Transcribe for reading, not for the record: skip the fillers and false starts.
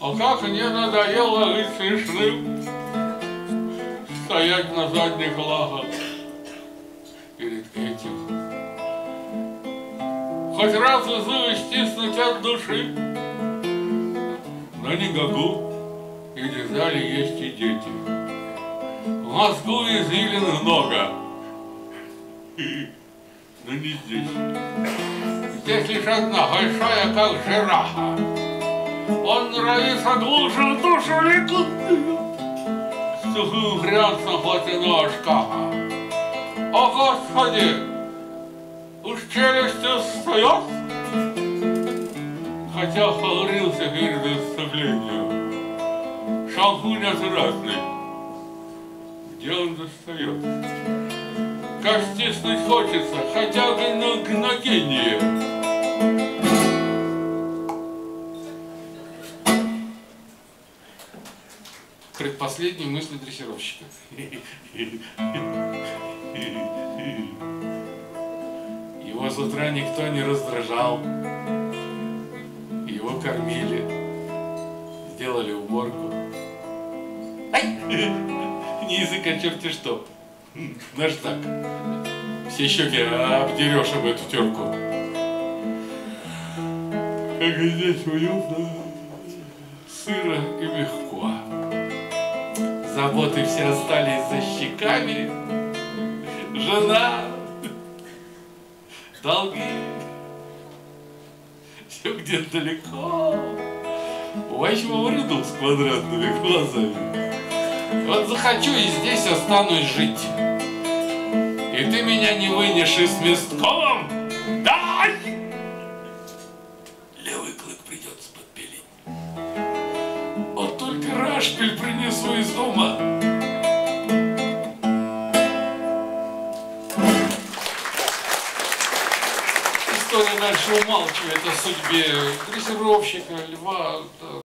А как мне надоело быть смешным, стоять на задних лапах перед этим. Хоть раз зубы стиснуть от души, но не могу, ведь в зале есть и дети. В Москву извилин много, но не здесь. Здесь лишь одна большая, как жирафа. Он нравится глубже душу реку с сухим грязным платяного шкафа. О, Господи! Уж челюстью встает, хотя хлорился перед выступлением. Шампунь отвратный. Где он достает? Как стиснуть хочется, хотя бы на мгновение. Предпоследние мысли дрессировщика. Его с утра никто не раздражал. Его кормили, сделали уборку. Ай! Не язык, а черти что. Даже так. Все щеки обдерешь об эту терку. Как здесь уютно, сыро и легко. Заботы все остались за щеками. Жена, долги, все где-то далеко. В 8-м ряду с квадратными глазами. Вот захочу и здесь останусь жить. И ты меня не вынешь из Местковом? Дай! Левый клык придется подпилить. Вот только рашпиль принесу из дома. История дальше умалчивает о судьбе дрессировщика, льва.